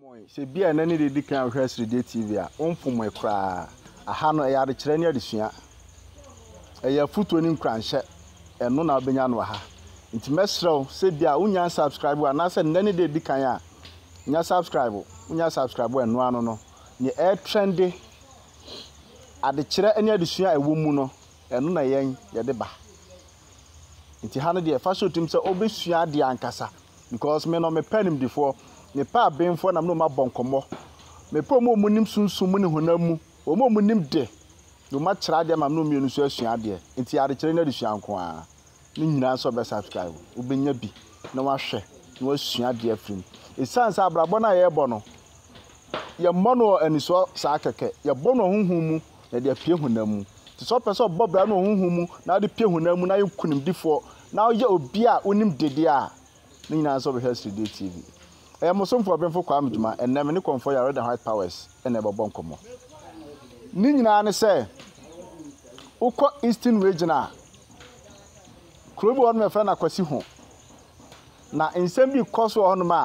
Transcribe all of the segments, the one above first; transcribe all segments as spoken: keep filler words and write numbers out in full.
Se bia na ni de kan hwe Student T V a onfom ekra aha no ya de kire ne adesua eya futo ni nkranhye eno na obenya no ha nti mesrew se bia unya subscribe ana se na ni de kan a nya subscribe unya subscribe eno ano no ni e trend ade kire ne adesua ewo mu no eno na yen ye de ba nti ha no de fa so tim se obesua de ankasa because me no me penim before me pa benfo na no ma bonkomo me pa mo munim sunsun mu ne honamu o mo munim de no ma kira de ma no mienu so asua de enti ade kire na de sua nko a ni nyina so be subscribe obenya bi na wa hwe na wa sua de afrim e sansa abrabo na ye bo no ye mono aniso sa keke ye bo no honhum mu na de apie honamu ti so pese obobra no honhum mu na de pie honamu na ye kunim difo na ye obi a onim dede a ni nyina so be Student T V. I am some for Benfo Kwamjuma and never Komfour Yaw the white powers and never bonkomo. Nina say Uko Eastern Regional Club on my friend Akwasi home. Na in same course on ma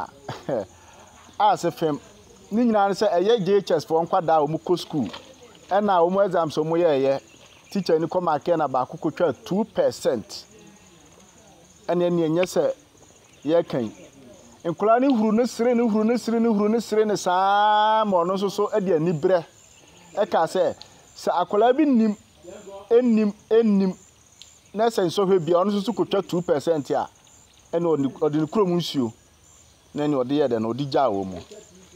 as a fem Nina say a J H S for Unquada Muko school and now um exam so moye teacher any come again about kuko two percent and then yes sir ye can Nkola ni huru ne sire ni huru ne sire ni huru ne sire ne saa mo no so so e de ani bre e ka se se akola bi nim enim enim na se so hwe bia no so so kotwa two percent a e na odi ni krom nsuo na ni odi ye de na odi gya wo mu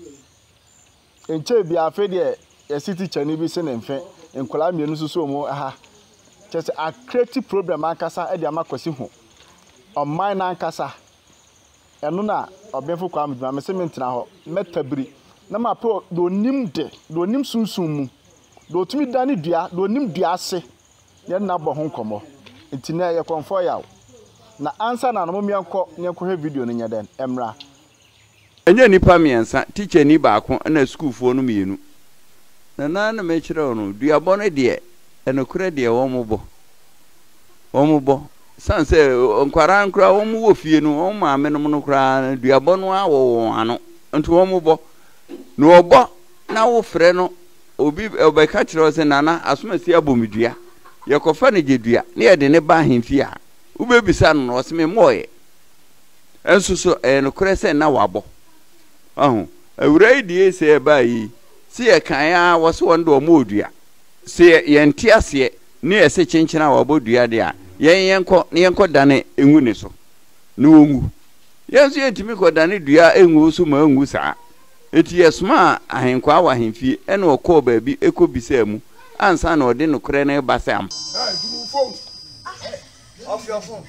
enche bia afa de e city chani bi se ne mfe nkola mienu so so mu aha chese a creative problem akasa e de amakwasi ho on mine ankasa eno na obenfo Kwamjuma me se mentina ho metabiri na ma pe do nim de do nim sunsun mu do tumi dane dua do nim dua ase ye na bo ho nkomo nti na ye Komfour Yaw na answer na no mo mienko ne ko he video no nyeden emra enye nipa miensa teacher ni baako na school fo no mienu na na na me kire no dua bo no de eno kure de wo mo bo wo mo bo sanse onkwara nkura wo mu wo fie no wo ma me no no kura duabo no awo ano nto wo mu bo no obo na wo frɛ no obi obeka kire se nana asomasi abomidua ye kofa ne jedua ne ye de ne ba ahemfie a wo bebisa no no se me moye enso so e no kura se na wabo ahu awurai die se e ba yi si e kan ya wo se wondo mo odua se ye ntia se ne ye se chenchena wabo dua de a yen yenko ne yenko dane engu ne so ne wongu yenso yetimi ko dane dua engu so ma engu saa eti yesma ahenkwa wa hemfie ene okọ ba bi ekobisa mu ansa na ode no kure na ba sam hey do phone off your phone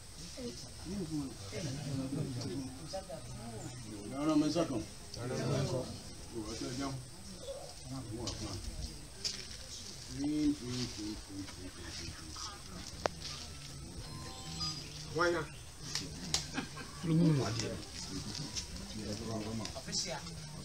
no no me second why not? Official.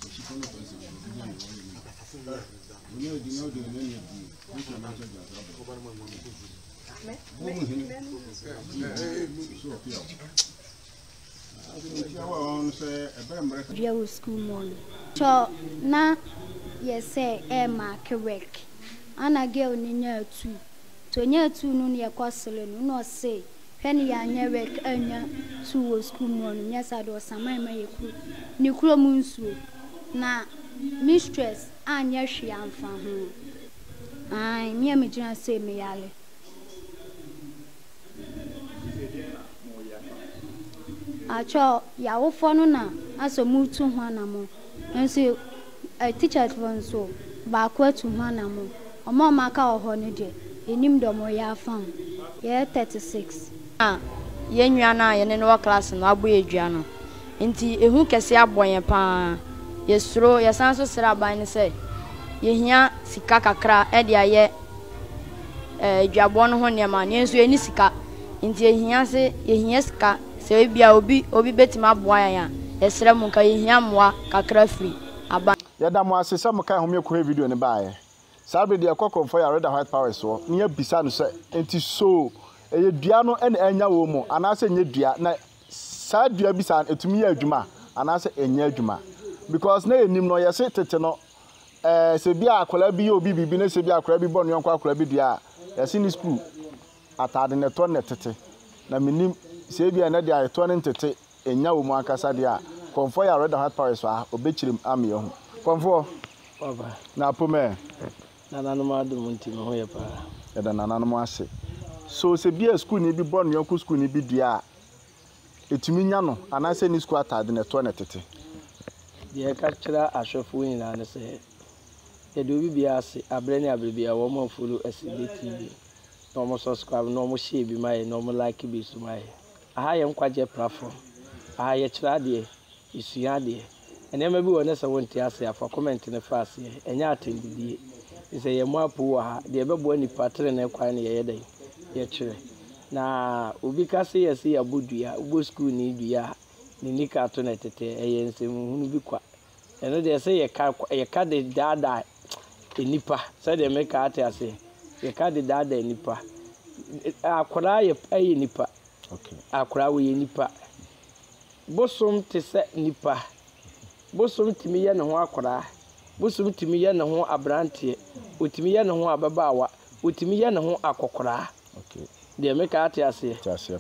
Real school morning. So na yes say e mark work. Ana girl ni nya two. To nya two no ne yakosele no no say Penny ya nya work anya two school morning. Yes I do samai ma yeku. Ni kuro mu nsuo. Na mistress anya hwe amfa ho. Ai me me gina say me yale. Acho ya wo fo no na aso mu tu ho anamo. Nso a teacher fon so ba ko atu ho anamo. Omo maka oho no de enim do mo ya fam. Ye thirty-six. Ah, ye nwa na ye ne no class no abo edua no. Nti ehu kese abonye pa. Ye suro ye sanso sira ban ne se. Ye hia sika kakra e de aye eh eduabo no ho ne ma ne nso ye ni sika. Nti ye hia se ye hia sika se bia obi obi betima aboa ya. Ye sira mu ka ye hia moa kakra free aba. Ya da mo asesa mo kai hom ye video ne baaye. Sabe de Komfour Yaw the white powers so ne bisa no se enti so eye dua no ene anya wo mu anase nye dua na sa dua bisa etumi ya adwuma anase enya adwuma because na enim no yɛse tete no eh se bia akola bi obi bibi na se bia akola bi bɔ no yɔnko akola bi dia yɛse ni school atade ne to ne tete na menim se bia na dia to ne tete enya wo mu akasa dia Komfour Yaw red heart paris wa obechirim ame ho Komfour baba na pome na nanom adum nti me ho ye pa ya da nanom ase so se bia school ni bi bɔ no yɔnko school ni bi dia etimi nya no anase ni school atade ne to ne tete de ka kira ahwefo nyina ne se ye do bi bia ase abre ne abre bia wo mo follow S D T V no mo subscribe no mo share bi mai no mo like bi su mai aha ye nkwaje platform aha ye kira de isua de enema bi wona se wonti ase afa comment ne fa ase enya atendidie se ye mo apu ha de bebo ani patre na kwan ne ye dai ye kire na obi ka se ye se abodua ubo school ni dua ni nika to na tete eye nsem hunu bi kwa eno de se ye ka ye ka de dada enipa se de me ka ate ase ye ka de dada enipa akora ye aye nipa okay akora we nipa bosom te se nipa bosom timi ye ne ho akora bosom timi ye ne ho abrante otimi ye ne ho ababaawa otimi ye ne ho akokora okay de me ka ate ase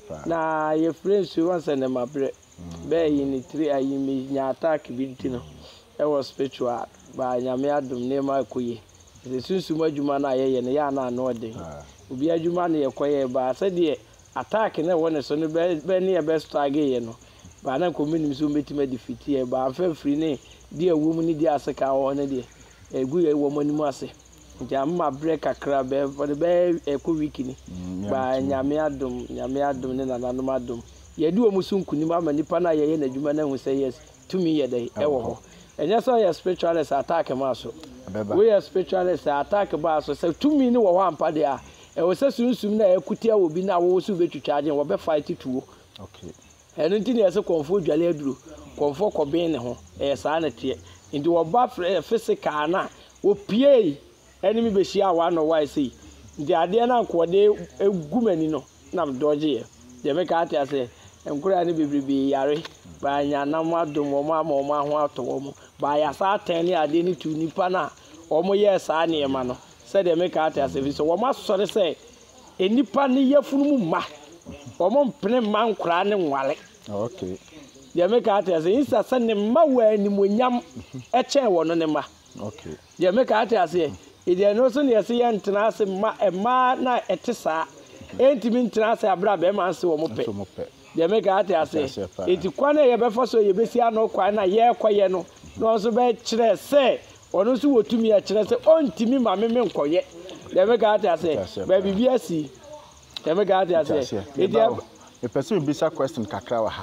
na ye friends who want send them abre be yin three ayi me nya attack bi no e was spiritual ba nyame adum ne ma koye se sunsun adwuma na ye ye ne ya na no de obi adwuma ne ye koye ba se de attack na won so no be ne ye best target ye no ba na community so metima defeat ye ba fa free ne de awum ni de aseka wo ne de egu ye wo manimu ase Jamma break akra be for the be eko week ni ba nyame adum nyame adum ne nananom adum ye di omusu nkunim ama nipa na ye ye nadwuma na hu say yes to me ye dey e wo ho enya so ye spiritualist attack ma so we ye spiritualist attack ba so say to me ni wo ho ampa de a e wo say sunsum na ekutia obi na wo so betwitwaje wo be fight tuo okay eno nti ne ye se Komfour dwale aduro Komfour kobin ne ho e sa na tie ndi wo ba physical na wo pie enemy be share one or why say the ade na nkode egumani no nam doje ye de me ka ate ase enkura ni bebrebe yare ba nya na mo adom mo ma mo ma ho ato mo ba ya sa ten ni ade ni tu nipa na o mo ye sa ne ma no se de me ka ate ase so wo ma sore se enipa ni yafunu mu ma o mo mpene ma nkura ne nwale okay de me ka ate ase insa se ne ma wa ni monyam e chen wo no ne ma okay de me ka ate ase Ide no so ne yesi ye ntena ase ma e ma na etisa entimi ntena ase abra be ma ase wo mo pe de me ga ate ase eti kwane ye be foso ye besi ano kwan na ye koye no no so be kire se ono so wotumi ya kire se ontimi ma me me nkoye de me ga ate ase be bibi asi de me ga ate ase eti e person bi sa question kakra wa ha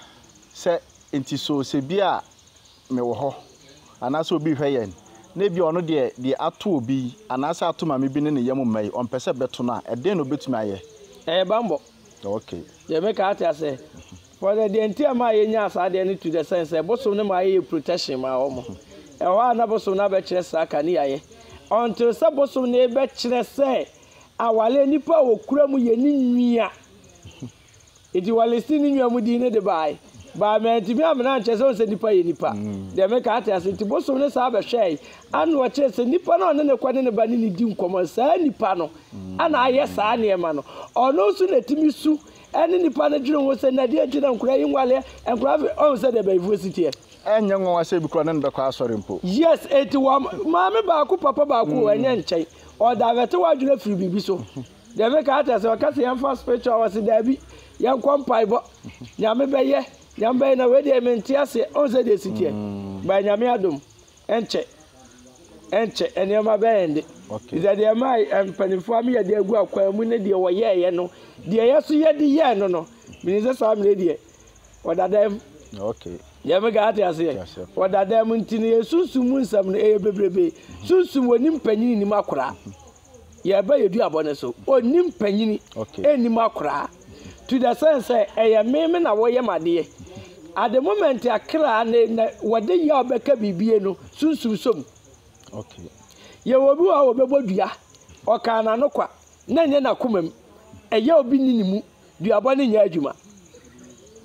se enti so se bia me wo ho ana so bi hweyen na bi ono de de ato obi anasa ato ma me bi ne ne yam mai on pese beto na e den no betumi aye eh bambo okay ye make out ase for the the enti ma ye nya asa de to the sense e boso ne ma ye protection ma omo e wa na boso na be kire sa ka ni aye until sa boso ne be kire se awale nipa okura mu ye ni nwia edi wale si ni nwia mu di ne de bai ba me ntimi amna nche se nipa ye nipa de me ka ate ase ntibo so ne sa ba hwei anu o che se nipa no ne ne kwade ne ba ne ni di nkomo sa nipa no ana aye sa ne ma no ono su na timi su ene nipa ne dwere ho se na de agina nkura yi nwale nkura on se de ba university enye nwa wa se bi kro ne be kwa asori mpo yes eti wa ma me ba ku papa ba ku enye nchai o da vete wa dwere firi bibi so de me ka ate ase o ka se yan fast spiritual was da bi yan kompai bo nya me be ye Nyamba na we de menti ase onse de sitie ba nyame adom enche enche enema be ende okay is de mai empanifo am ye de agu akwan mu ne de wo ye ye no de ye so ye de ye no no minise sa am le de odadam okay ye me ga ate ase odadam ntini yesusu mu nsam no e bebrebe susu woni mpanyini ni makora ye ba ye du abone so oni mpanyini eni makora to the sense e ye me me na wo ye made at the moment akra na wode ya obeka bibie no sunsun som okay ye wobi wa obebodua oka na no kwa na nye na komam eye obi ninimu duabɔ ne nya adwuma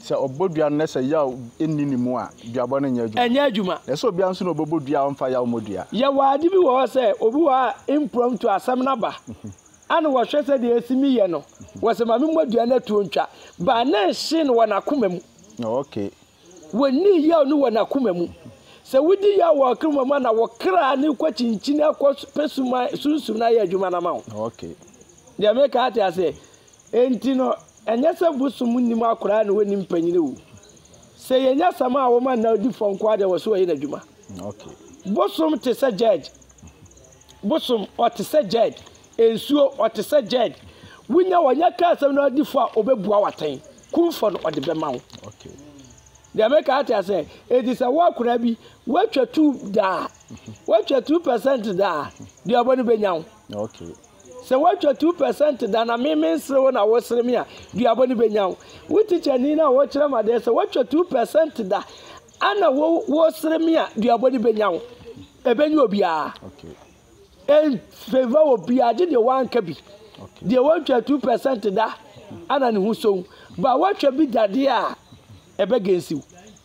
se obodua no se ya enni ni mu a duabɔ no nya adwuma enya adwuma na se obia nso no obodua on fa ya omodua ya waade bi wo se obi wa impromptu asɛm na ba ana wo hwɛ sɛ de asimi ye no wo se ma me modua na tuo ntwa ba na hye no wona koma mu okay woni ya no wona koma mu se wudi ya wo koma mu na wo kra ne kwa chinchin akɔ pesuma sunsum na ya adwuma na ma wo okay de me ka ate ase enti no enya se busum nim akora na woni mpanyine wu se yenya sama a wo ma na di fonko ade wo so yi na adwuma okay busum te se judge busum o te se judge ensuo o te se judge wunya wonya ka asem na di fo a obebua waten kumfo no ode be ma wo okay de me ka ate ase edi se wo akora bi watwa two da watwa two percent da de obonu benya wo okay se watwa two percent da na me me nsre wo na wo sre me a duabo ni benya wo wo teacher ni na wo kire ma de se watwa two percent da ana wo wo sre me a duabo ni benya wo ebenyu obia okay en favor obia je de wan ka bi okay de watwa two percent da ana ne hu so ba watwa bi dade a ebe gensiw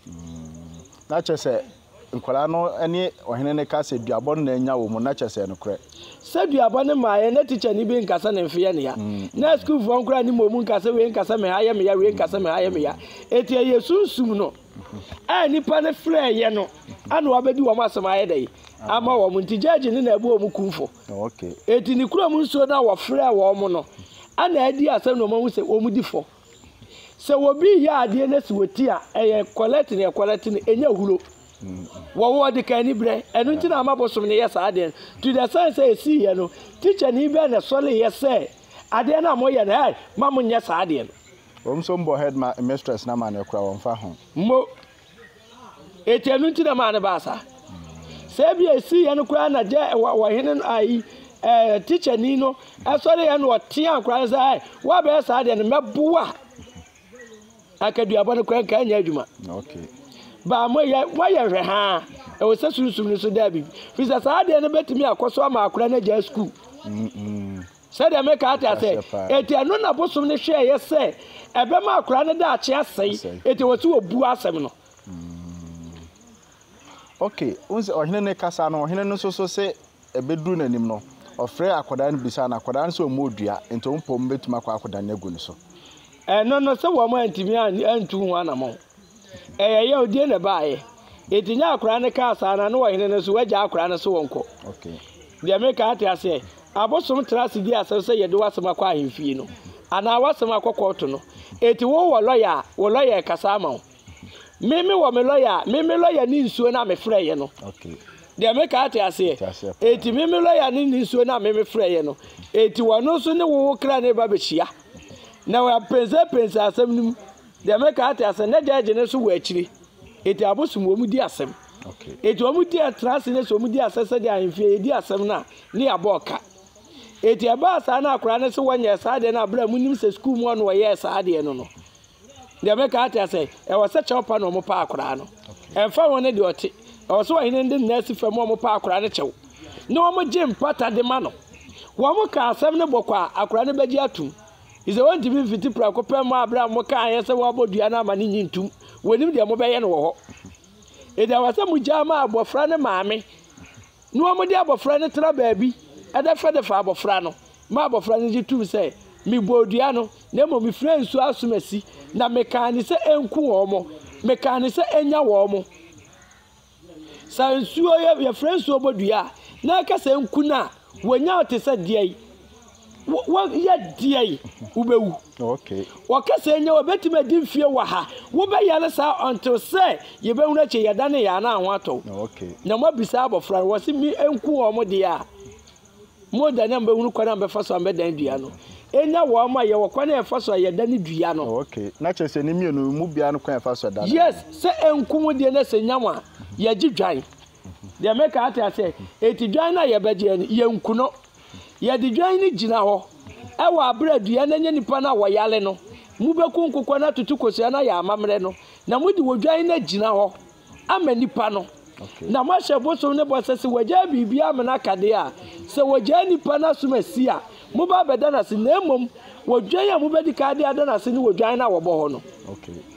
na chese nkwala no ene ohene ne ka se duabo no na nya wo mu na chese no kre se duabo ne maaye na teacher ni bi nkasa ne mfe ne ya na school fo nkura ni momu nkasa we nkasa me haye me ya we nkasa me haye me ya eti yesusum no a nipa ne frɛ ye no ana wabedi wo masema aye dai ama wo mu ntijaji ne na ebu wo mu kumfo okay eti ni kura mu nso na wo frɛ wo mu no ana adi asem no mahu se wo mu di fo se wo bi ya ade na si woti a eye collect ne collect ne enya huro wo wo de kan ni bre enu nti na amabosom ne yes ade to the sense say see ye no teacher ni be na sole ye say ade na mo ye na ma mo nya sa ade no wom so mbo head ma mistress na ma ne kura won fa ho mo eti enu nti na ma ne ba sa se bi esi ye no kura na je wo hene ai eh teacher ni no asole ye no tie akura say wa be sa ade no meboa akaduaba no kura kan nya adwuma okay ba mo ya mo ya hwe ha e wo se sunsun so da bi fisa sa de ne betimi akoso ama akura na ja school mm mm se de me ka ata se eti anu na bosom ne hwe ye se ebe ma akura ne da ache asai eti wo se obu asem no okay unse ohene ne kasa no ohene no so so se ebedu nanim no ofre akoda no bisa na akoda no so modua ento mpom betuma kwa akoda na egu no so eh no no se wo mo antimi antu hu anamo eh ya odie ne baaye etinya akura ne kasa na no ohene ne so waja akura ne so wonko okay de me ka ata se abosom trasi di asem se yede wasema kwa ahemfie no ana wasema kwa koto no eti wo wo lawyer wo lawyer kasa ma mimi wo me lawyer mimi lawyer ni nsuo na me frɛ ye no okay de me ka ata se eti mimi lawyer ni nsuo na me me frɛ ye no eti wono so ne wo kra ne ba behia na wa pense pense asem nim de me ka ata se ne judge ne so wo akiri eti abosom wo mu di asem okay eti wo mu di trasi ne so mu di asese de ahemfie di asem na ne aboka eti aba sa na akura ne se wanya sa de na abra munim se school mu no ye sa de no no de me ka ata se e wo se chopa no mo pa akura no e fa won ne de oti e wo so wahine ndi nasi fa mo mo pa akura ne chew ne wo mo jim pata de ma no wo mo ka asem ne bokwa akura ne beji atum ize won ti bi fiti pra ko pe mo abra mo ka ye se wo abodua na ma ne nyintum wonim de mo be ye no wo ho e de wa se mo jama abofra ne maame ne wo mo de abofra ne tra baabi ada fa de fa abofra no ma abofra ne ji tu se mi bodua no na mo mi fra nsu asomasi na me kan ni se enku wo mo me kan ni se enya wo mo sa nsu ye ye fra nsu obodua na ka se enku na wonya te se diai wo ya diai ubewu okay wo ka se enya obeti ma di mfie wa ha wo be yale sa until say ye be hunu che yada ne ya na anwa to okay na mo bisa abofra wo se mi enku wo mo dia mo da na mbe hunu kwa na mbe fa so mbe dan dua no enya wo ma ye wo kwa na fa so ye da ne dua no okay na che se ni mi no mu bia no kwa fa so da yes se enku mu de na se nyama ye gi dwan de me ka ata se eti dwan na ye beje ye enku no ye di dwan ni gina ho e wa abra dua na nya nipa na wo yale no mu be ku nkokwa na tutu kosia na ya amamre no na mu di wo dwan na gina ho ama nipa no okay na ma hye boso ne bo sese waja bibia amana kade a se waja nipa na sumasi a mu ba beda na se na emom wodwan ya mu be di kade ada na se ni wodwan na wo bo ho no okay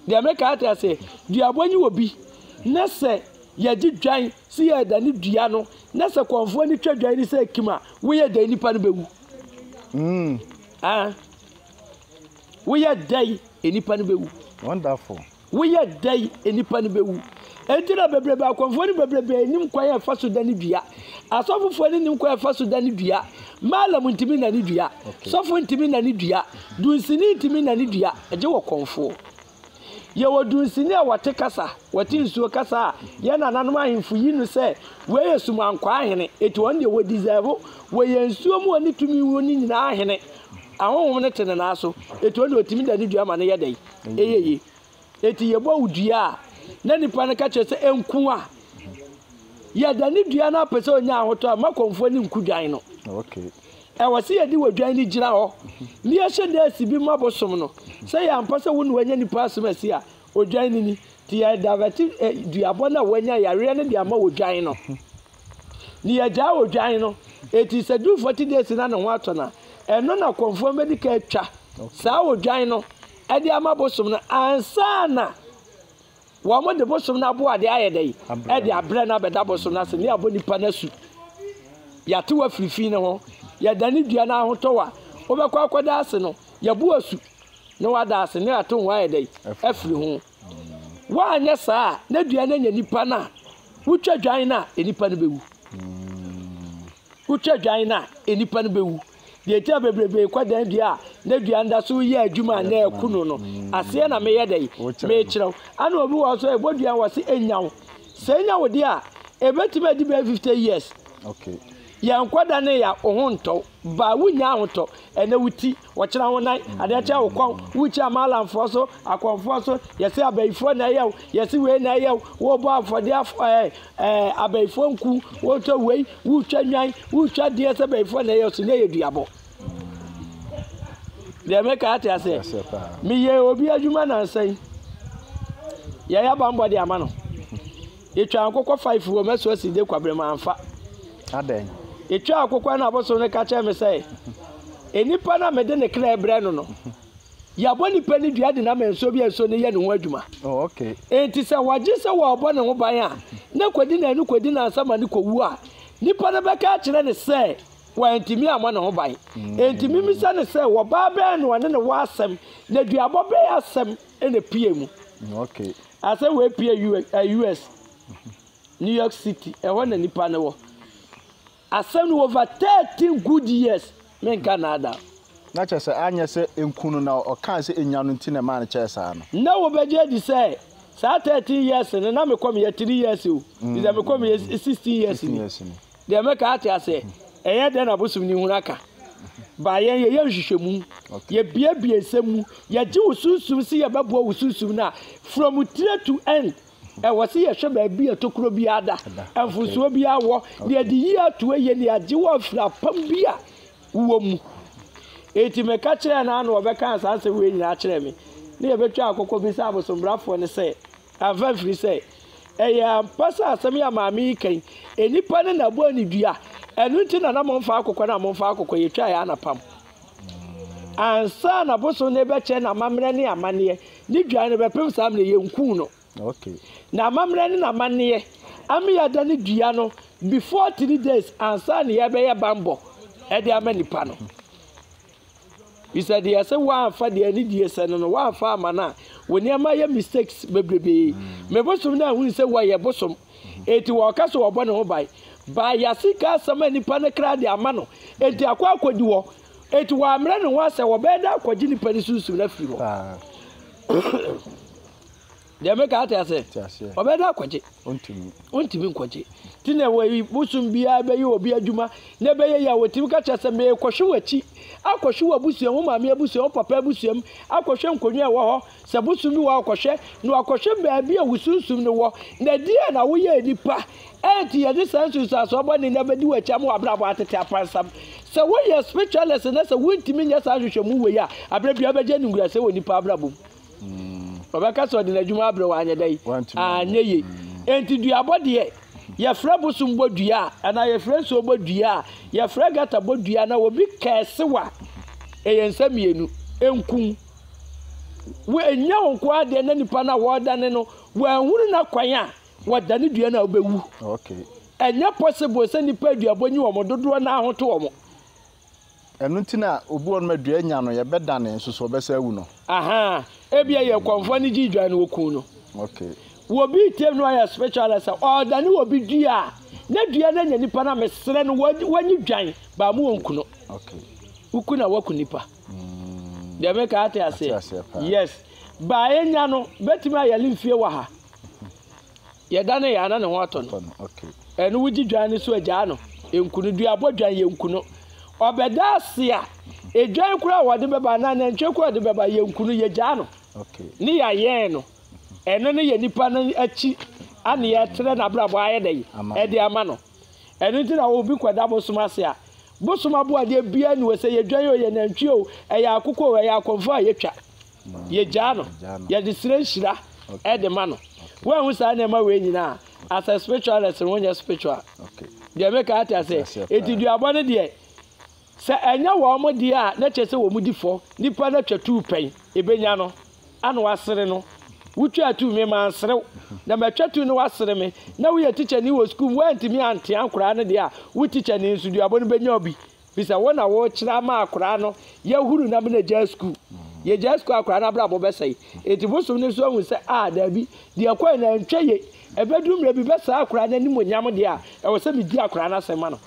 de make ate ase dua bonyi obi na se ye di dwan si ye da ni dua no na se konfo ni twa dwan ni se kima wo ye da nipa no bewu mm ah wo ye dai enipa no bewu wonderful wo ye dai enipa no bewu entira bebrebe akonfo ni bebrebe enim kwaye fa so da ni dua asofofo ni nim kwaye fa so da ni dua malam ntimi na ni dua sofo ntimi na ni dua dunsini ntimi na ni dua eje wo konfo ye wo dunsini a wote kasa wote nsuo kasa ye na nanom ahemfo yi no se we yesu mankwa ahene eti won de wo deserve we ye nsuo mu oni tumi wo ni nyina ahene ahonhom ne tene na so eti won de otimi da ni dua ma ne ye dai eyeye eti ye bo udua na nipa ne ka che se enku a ye da ni dua na pese onya ahoto a makonfo ni nkudwan no okay e wose ye di wadwan ni gira ho ni ye hye da asibi mabosom no se ya ampa se wo no wanya nipa asomasi a odwan ni ni ti ya davati duabo na wanya yare ne dia ma odwan no ni ya ja odwan no eti se du forty days na ne ho ato na eno na konfo medical twa sa odwan no e dia mabosom no ansa na wa mo de bosom na bo ade ayedai e de abre na beda bosom na se ni abo nipa na su ya te wa frifi ne ho ya dani dua na ahoto wa obekwa akwada ase no ya bu asu ne wa da ase ne ato ho ayedai afri ho wa anya saa na dua na nya nipa na wutwa dwan na enipa no bewu wutwa dwan na enipa no bewu de tia bebrebe kwadan dua na dua nda so ye adwuma na ekunu no ase na me ye dai me kirew ana obi wo so e bodua wo se enyawo se enyawo de a ebetime adi be fifty years okay ya nkwada ne ya ohunto ba wunya ahoto ene wuti wo kira ho nan ade kya wo kon wuchi amala mfo so akonfo so yesi abaifo na yew yesi we na yew wo bo afode eh eh abaifo nku wo to we wutwa nwan wutwa de se abaifo na yew so ne yeduabo de me ka ate ase mi ye obi adwuma na nsan ya ya bambo de ama no etwa akokọ five wo meso aside kwabre ma amfa aden etwa akokọ na aboso ne ka che me say enipa na mede ne kra ebre no no ya bo nipa ni dua de na menso bi enso ne ye ne ho adwuma oh okay enti se waje se wo obo ne ho ban a na kwadi na anu kwadi na ansama ne kowu a nipa na be ka kire ne say wa ntimi ama ne ho ban entimi mi se ne say wo ba be no ne ne wa asem na dua bo be asem ene pie mu okay ase we pie U S New York City e ho na nipa ne wo asem no over thirteen good years men Canada na che se anya se enkunu na o kan se enya no ntine ma na che sa no na wo beje di say sa thirteen years ne na me kom ye three years o is me kom ye sixteen years ni de me ka ate ase eye de na bosum ni hunaka ba ye ye hwehwemu ye bia bia nsemu ye ji ususum si ye babo ususum na from three to end e wose ye hwe ba bia tokuro bi ada enfuso bi awo de de yi ato ye ne age wo afra pam bia wo mu eti me ka kire na na obeka asase we nyina kire me ne ye betwa akokọ bi sa abosombrafo ne se ava free se e ya pasa asem ya maami kan enipa ne na bo ani dua enu nti na na momfa akokọ na momfa akokọ ye twa ya na pam ansa na boso ne be che na mamre ne amane ni dua ne be pem sam ne ye nku no okay na mamre ne na amane ami ya da ne dua no before three days ansa ne ye be ye bambo e de amani pa no he said yes one for the any dear son no one for mana when you my mistakes bebrebe me bosom na hu say why ye bosom eti wo ka so wo bo ne ho bai ba ya sika sama nipa ne kra de ama no eti akwa akwadi wo eti wa amre ne ho ase wo be da akwaji nipa ne susu na firi ho de me ka ta ase wo be da akwaji ontimi ontimi nkwaji tine we busum bia be ye obi adwuma ne be ye ya wotimi ka cha se me kwhwe wachi akwhwe wabusuam ho maame abusuam papa abusuam akwhwe nkonwa wo ho se busum bi wo akwhwe no akwhwe ba bia wusunsum ne wo na die na wo ye nipa enti ye de sensus aso bo ne na be di wachi am abrabo atete apansam se wo ye spiritualist na se wontimi nya sa hwehwe mu we ya abra bia be je ningura se wo nipa abrabo mm baba ka so de na dwuma abra wa anya dai anya ye enti duabo de ye fra busum bodua ana ye fra so bodua ye fra gata bodua na obi kese wa e yensa mienu enku we enya wonko ade na nipa na wo dane no we ahunu na kwan a wo dane dua na obewu okay enya possible se nipa dua bonyi wo mododo na ahoto wo mo enu ntina obi won ma dua nya no ye bedane nso so obesa awu no aha ebia ye Komfour ni gi dua na okun no okay wo bi tem no ya specialist o dane wo bi dua na dua na nya nipa na mesere no wanyi dwan ba mu wonku no okay uku na waku nipa mm de me ka ate ase yes ba enya no betimi ayale mfie wa ha ye dane ya na ne ho ato no okay enu wuji dwan ni so agya no enku no dua bodwan ye enku no obeda ase a edwan kura wode beba na na ntwe kura de beba ye enku no ye gya no okay ni ya ye no eno ne ye nipa na achi ane ye tere na brabo aye dai e de ama no enu ti na wo bi kwada bosoma ase a bosoma bo ade bia ni we se ye dwan yo ye na ntwe o e ya akoko o ya Komfour ye twa ye gya no ye de sire nhira e de ma no we hu sa na ma we nyina as a spiritualist when you spiritual okay they make out say eti du abone de se enya wo mo de a na chese wo mu di fo nipa na twa tu pen ebenya no anu wasere no wutwa tu me man sere na matwa tu no wasere me na wo ye teacher ni wo school wo antimi ante ankora ne de a wo teacher ni nsu du abone benya obi bisa wo na wo kira ma akora no ye huru na me na ja school ye ja school akora na bra bo besai eti bosom ne so hu se a da bi de akwa na ntwa ye ebedum re bi besa akora na nimu nyam de a e wo se mi di akora na sema no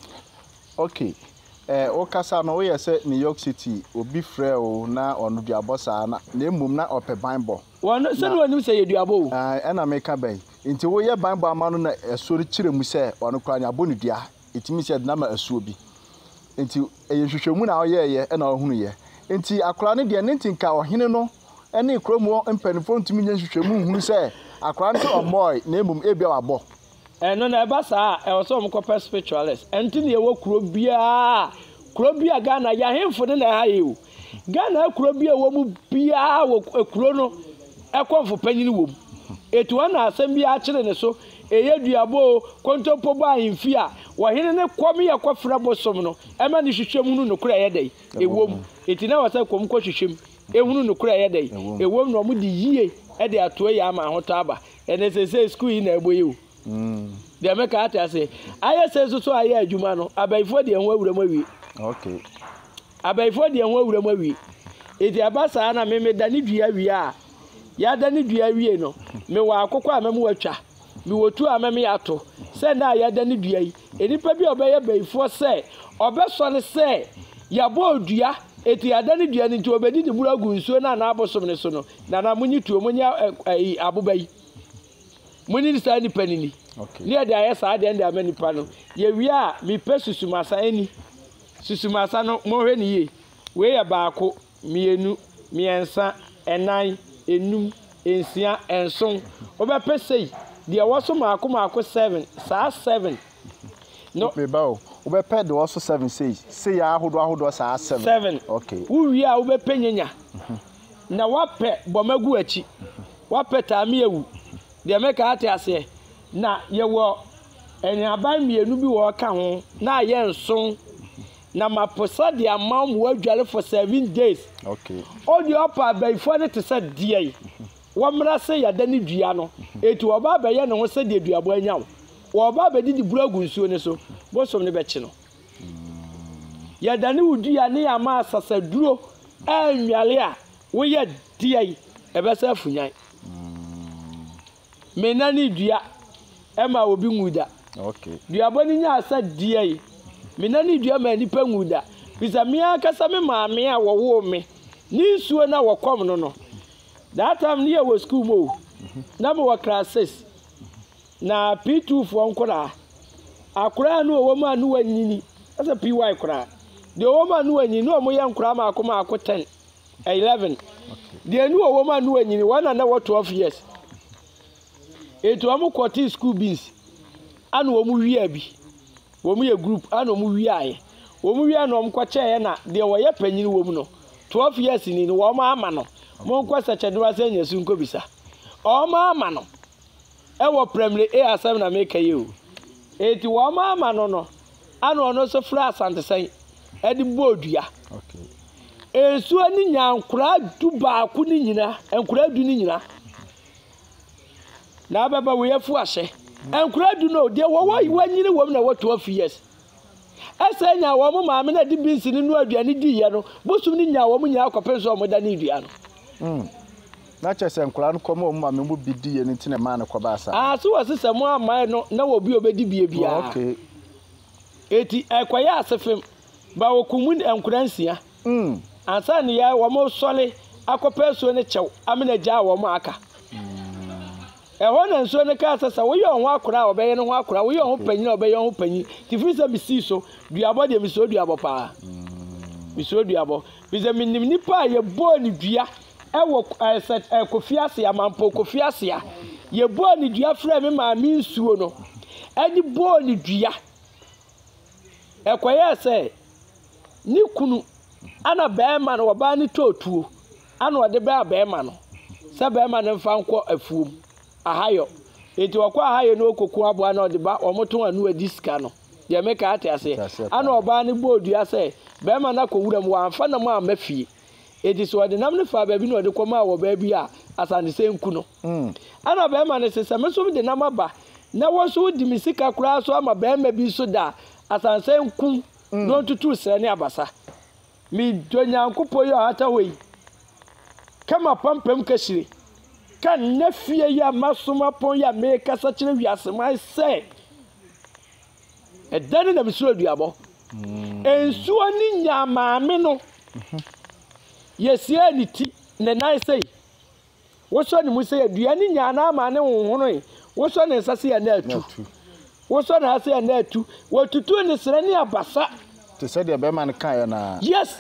okay eh o kasa no we say New York City obi frɛ o na onu duabo saa na na emum na ope banbo won se no onim se ye duabo ah e na meka bai nti wo ye banbo amano na esori kire mu se onu kwa nya bonu dua etimi se na ma asuo bi nti eye hwehwemu na oye ye e na ohunu ye nti akora ne de ne ntinka ohene no ene kromo mpanifo ntimi nya hwehwemu hunu se akora nti omoy na emum ebia wabo eno na eba saa e wo so mo ko spiritualist enti ne wo kuro bia kuro bia Ghana ya hemfo ne na ha yewu Ghana kuro bia wo mu bia wo kuro no e Komfour panyini wo mu etu na asem bia akire ne so eye duabo kontompo ba ahemfi a wo hene ne kom ye kofra bosom no e ma ne hwehwem nu no kura ye dai e wo mu eti na wasa kom ko hwehwem e hunu no kura ye dai e wo mu no mu di yie e de ato ya ma hoto aba ene se se school yi na eboye mm de make ate ase aye se so so aye adwuma no abaifo de enwo awura mawi okay abaifo de enwo awura mawi eti abasa na me me dani dua wi a ya dani dua wi no me wa akoko a memu watwa me wotu a meme ato se na ya dani dua yi enipa bi obeye baifo se obeso ne se ya bo dua eti ya dani dua ni nti obedi di bura gu nsuo na na abosom ne so no na na munyi tuo munyi abobai muni sa ni panini okay ni ade aye sa ade nda amani pa no ye wi a mi pe susumasa ani susumasa no mo hwe ni ye we ya baako mienu miensa enan enum ensia enson oba pe sei de woso maako maako seven sa seven no me bawo oba pe de woso seven sei sei ya ahodo ahodo sa seven seven okay wo wi a oba pe nyanya na wape bomagu achi wape taami ewu de make ate ase na ye wo eni aban mienu bi wo ka ho na ye nson na maposa de amam wo adwale for seven days okay o di opa baifo ne te se die wo mra se ya dani dua no etu oba ba ye ne ho se de duabo anya wo oba ba di di buragu nsuo ne so bosom ne be chi no ya dani wudua ne ya ma asasa duro anwale a wo ye die e be se afunyan menani dua ema obi nguda okay dua boni nya asa die menani dua ma ni pa nguda bisa mi akasa me maame a wo wo me ni suo na wo kom no no that time near was school mo na mo classes na P two fo nkora akora no wo ma no wanyini asa P Y kora de wo ma no wanyini no mo ye nkora ma akoma ako ten eleven de no wo ma no wanyini wana na wo twelve years etu amu kwoti school beans anu omu wi bi omu ye group anu omu wi aye omu wi anu omkwa che na de wo ye panyini wo mu no twelve years ni ni wo ma ama no mo nkwa sa chedwa se nyasu nko bisa o ma ama no e wo primary A asem na make you etu wo ma ama no no anu ono so fra asante sen e di bodua okay ensuo ni nyankura du baako ni nyina enkura du ni nyina na baba we yafu ahye enkura du no de wo wo wanyini wom na wo twelve years asa nya wo mo maame na di binsi ni no aduane di ye no bosum ni nya wo mo nya akɔpɛ so mo da ni dua no mm na chese enkura no komo mo maame mo bi di ye ni tina ma na kɔba asa ah so wo sese mo aman no na wo bi obedi bie bia okay eti ekoya asefem ba wo kumu enkura nsia mm ansa ni ya wo mo sole akɔpɛ so ne kyɛw amena gya wo mo aka ehɔ na nso ne ka asasa wo yɛ ho akora obɛyɛ ne ho akora wo yɛ ho panyin obɛyɛ ho panyin ti fi sɛ bisi so duabɔ de miso duabɔ pa miso duabɔ bize minim nipa ye bo ni dua ɛwɔ ɛsɛ ɛkofiase amampo kofiase a ye bo ni dua frɛ me ma mi nsuo no ɛni bo ni dua ɛkɔyɛ sɛ ni kunu ana bɛɛma no wɔba ni totuo ana wɔde bɛɛ bɛɛma no sɛ bɛɛma no mfa nkɔ afuom ahayo eti wakwa ahayo no koku aboa na odiba omoto anu adiska no ye meka ate ase ana oba ne bodua se be ma na kowuram wa amfa na mu amafie eti so ode nam ne fa ba bi no ode koma wo ba bi a asande se nku no mm ana be ma ne se se meso de nam aba na wo so di misika kura so ama be ma bi so da asande se nku no tutu sere ne abasa mi donyankopo yo ata hoyi kama pampam kashire kan nafie ya masoma pon ya me kasa kire wiase mai se edane na misuro duabo ensuo ni nyamaame no yesie ni ti ne nan sei wo so ni mu sei adua ni nyana ama ne honhono wo so ne nsase ya na atu wo so na ase ya na atu wo tutu ni sere ni abasa te se de be man kan ya na yes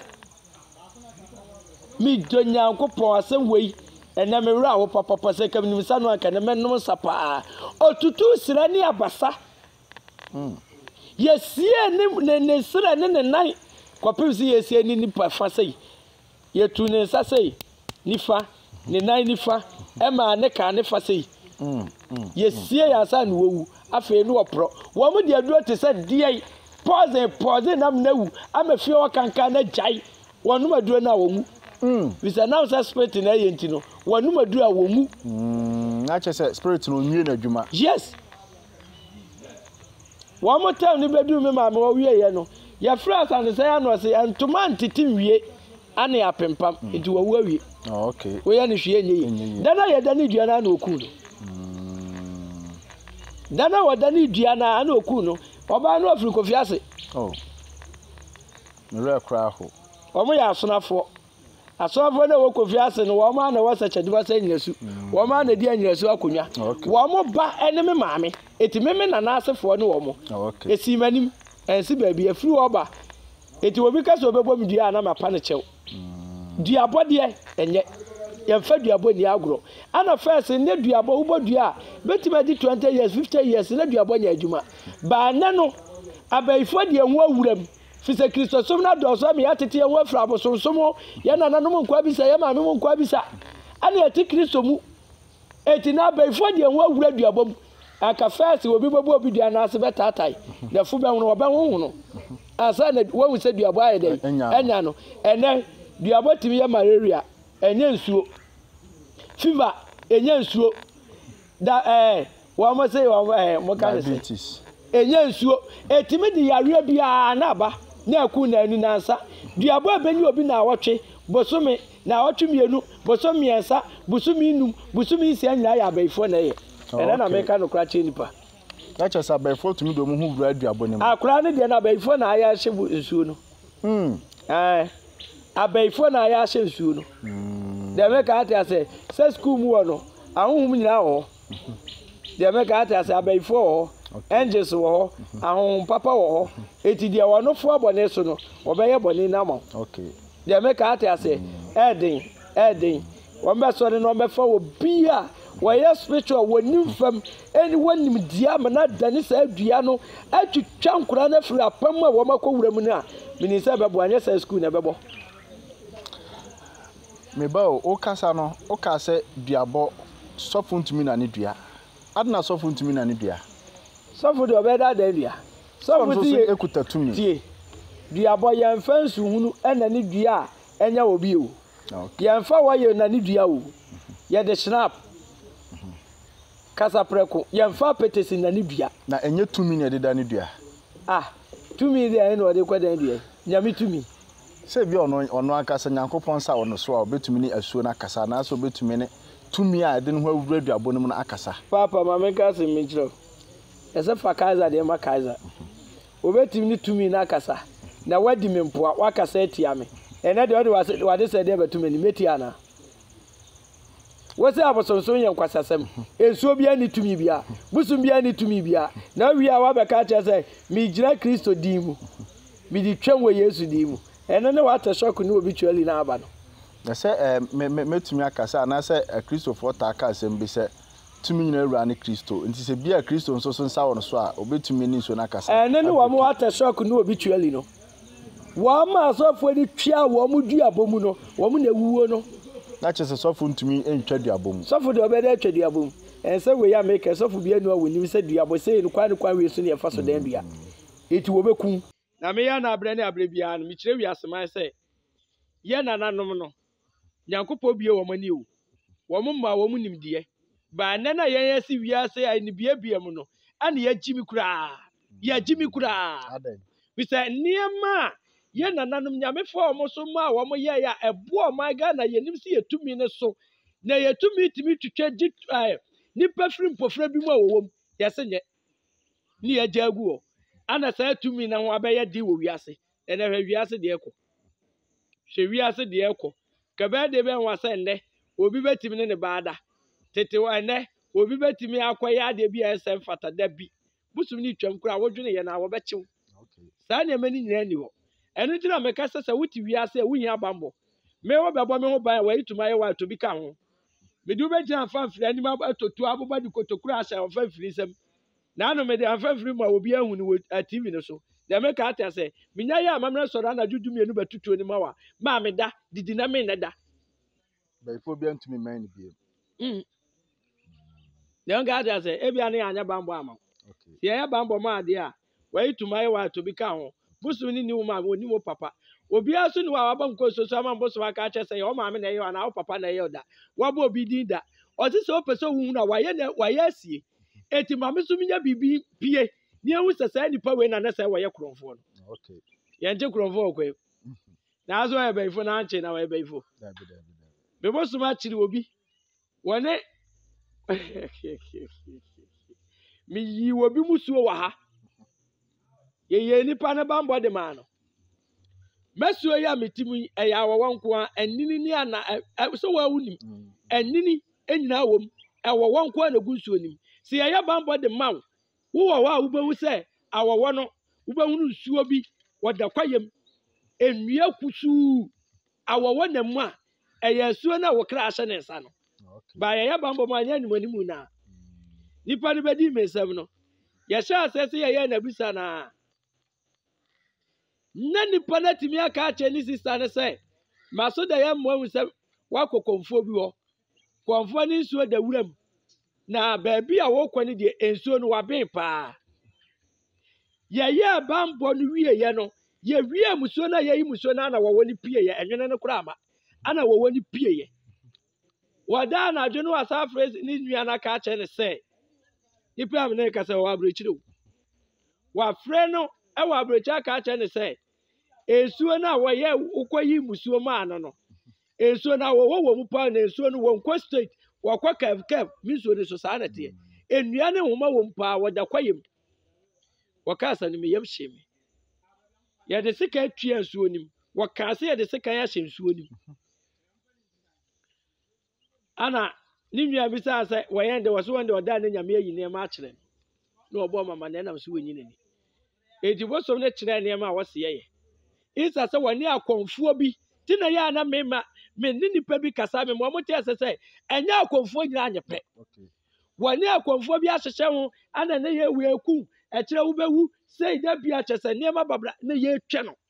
mi donyankopon asem wei ena me wura wo papa papa se kam nimsa no aka ne mennom sapa otutu sira ni abasa mm yesie ne ne sira ne ne nan kwapisi yesie ni nipa fa sei yetu ne nsa sei nifa ne nan nifa e ma ne ka ne fa sei mm yesie ya sa no wu afa ni opro wo mu de aduro te se die pause pause nam na wu amafie wo kanka na jai wonu maduro na wo mu mm we say now say spirit na yenti no wonu madura wo mu mm na che say spirit no nwie na dwuma yes one more time ni bedu me ma me wo wie ye no ya friends and say no say antoma ntiti wie ane apempam enti wo wo wie oh okay wo ye ni hwie nye dana ye dana dua na na oku no mm dana wo dana dua na na oku no oba na ofri kofi ase oh me re kra ho omo ya asonafo asofo na wo kofi ase no wo ma na wo sache diba se nyirasu wo ma na di anyirasu akonwa wo mo ba ene me maame eti me me na na asefo ne wo mo okay esi manim ensi ba bi afiri wo ba eti wo bi ka so bebo mi dua na mapa ne chew dua bode enye ye mfa dua bo ni agro ana first ne dua bo wo dua betima di twenty years fifty years ne dua bo nya adwuma ba na no abaifo de enwo awuram fise Kristo som na do so me atete enwo afra abosonsomo ye na nanom nkwa bisa ye ma nanom nkwa bisa ana ati Kristo mu eti na abaifo de enwo awura dua bom aka first obi bobo obi dua na ase betatai da fu be hono oba honho no asa na wo se dua bo aye dai enya no ene dua bo timi ye malaria enye nsuo fever enye nsuo da eh wo mo say wo eh mo ka diabetes enye nsuo etimi di yare bia na aba na aku na anu na nsa dua bo abenyi obi na awotwe bosome na awotwe mienu bosome miensa busumi num busumi isi anya ya abaifo na ye ene na meka no kra che nipa na che sa abaifo tumi do mu hu wura duabo ne mu akra ne de na abaifo na aya hye nsuo no mm eh abaifo na aya hye nsuo no mm de meka ate ase se school mu wo no ahunhum nyina wo de meka ate ase abaifo wo angels wo ahun papa wo eti dia wono fo abone so no obeye bone na ma okay dia meka ate ase edin edin wo mbe so ne no mbe fa wo bia wo ye spiritual wonim fam eni wonim dia ma na dane sa adua no atwitwa nkura na firi apam a wo makowura mu na mini se bebo anya sa school na bebo me ba o kasa no o kase duabo sofo ntumi na ne dua adna sofo ntumi na ne dua sofo de obeda da dua sofo ti ekuta tumi tie duabo yan fansu hunu ena ne dua enya obi o yɛmfa wɔyɛ na ne dua o yɛde snap kasa preko yɛmfa petesi na ne dua na enye tumi ne deda ne dua ah tumi de ayi na ɔde kwadan dua nyame tumi se bi ono ono akasa nyankopɔn sa ono so a obetumi ni asuo na akasa na so obetumi ne tumi a de no awura duabo no na akasa papa mama kasa mi kiro ese fa kaiser de ma kaiser obetumi ni tumi na akasa na wadi me mpoa wakasa etia me ene de ɔde wade sɛ de betumi ni metia na wose abosonso yen kwasasem ensuo bia ni tumi bia busum bia ni tumi bia na wi a wabeka cha sɛ mi gira Kristo dimu mi di twem wɔ Yesu dimu ene ne wata shock ni obi twali na aba no na sɛ me metumi akasa na sɛ Kristo fo ta aka asɛm bi sɛ tumi nyina awura ne Kristo nti sɛ bia Kristo nso so nsa wɔ no so a obetumi ni nso na akasa ene ne wa mo wata shock ni obi twali no wa ma asofo ni twia wo mo dua bomu no wo mo na wuwo no na kyese sofo ntumi entwa duabo mu sofo de obede atwa duabo mu ense we ya make sofo bia nu awonim se duabo se nu kwa ne kwa we so ne fa so dan dua eti wo beku na me ya na abre ne abre bia no me kire wi aseman se ye nananom no nyankopɔ bie wo mani o wo mo ma wo mo nimdie ba ne na yen yasi wi ase ai ne bia bia mu no ane ya jimi kura ya jimi kura adan bi se niema ye nananom nyame fo omo so ma wo mo ye ya ebo o my God na yenim si yetumi ne so na yetumi timi twetwa gi nipa firi mpofra bi mu a wowom yese nye ni ya jagu o ana sa tumi na ho abeya di wo wiase ene hwa wiase de ekọ hwe wiase de ekọ ka ba de be nwa se nne obi betimi ne ne baada tete wa nne obi betimi akoya de bi ese mfata da bi busum ni twam kura wodwene ye na wo bechiw sa ne mani nyina ni ho enu tira meka sese wuti wiase a wuhia bambo me wo bebo me ho ban wa ituma ye wa to bi ka ho me du be gina fa mfiri anim atotu abobba di kotokura asha fa mfiri sem na no me de fa mfiri ma obi ahu ni T V no so de meka ata se minya ye amamra soro na dudum ye no batutu ni ma wa ma me da didi na me ne da ba ifo bi antumi man ni bi mm de on ga ata se e bia ne anya bambo ama okay ye ya bambo ma ade a wa ituma ye wa to bi ka ho busu ni ni uma ni mo papa obi aso ni wa ba nko so so ama mbo so aka che se yo ma me na ye na wo papa na ye da wa ba obi din da o ti so pese hu na wa ye na wa ye asie eti ma me so minya bibi pie ni ehu se se nipa we na na se wa ye kronfo no okay ye nje kronfo ko na aso ye ba ifo na anche na wa ye ba ifo da bi da bi da me bo so ma chiri obi wone mi yi obi musuo wa ha ye ye nipa na bambo de ma no mesuo ya metimi eya wo wonko a enini ni ana so wa wunim enini enyina wom ewo wonko na gunsuo nim se ye ya bambo de ma wo wo wa wo bewu se awowo no wo bewu nsuo bi woda kwayem enua kusu awowo na mu a eya suo na wo kra ahye ne nsa no ba ye ya bambo ma anya nimonimu na nipa ni bedi mesem no ye sha asese ye ye na bisa na na nipa na timi aka ache ni sister ne say maso da ya mmo hu se wa kokomfo bi ho komfo ni nsuo da wuram na baabi a wo kwani de ensuo no wa ben pa ye ye bambo no wie ye no ye wie musuo na ye yi musuo na na wo woni pie ye enwene ne kura ama ana wo woni pie ye wada na adweno asa phrase ni nua na ka ache ne say nipa am ne ka se wa abrochire wa frɛ no e wa abrocha ka ache ne say ensuo na wo ye ukoyi musuo ma no no ensuo na wo wo mu pa na ensuo no wo nko state wo kwa kev kev minsuo ne so sa na te enua ne homa wo mpa wo da kwayem wo ka sa ne me yam hyemi ye de sika twa ensuo nim wo ka se ye de sika ya hye ensuo nim ana ni nua bi sa se wo ye de wo so wonde oda ne nyame ayi ne ma akire no obo mama na nam so wonyi ne ni edi bo so ne kire ne ma wo se ye isa se wani akonfuo bi ti na ya na me ma me ni nipa bi kasa me mo mo te se se enya akonfuo nyina anyepe okay wani akonfuo bi ahyehye ho ana ne ye wi eku e kire wo bewu sei da bi a chese ne ma babra ne ye twe no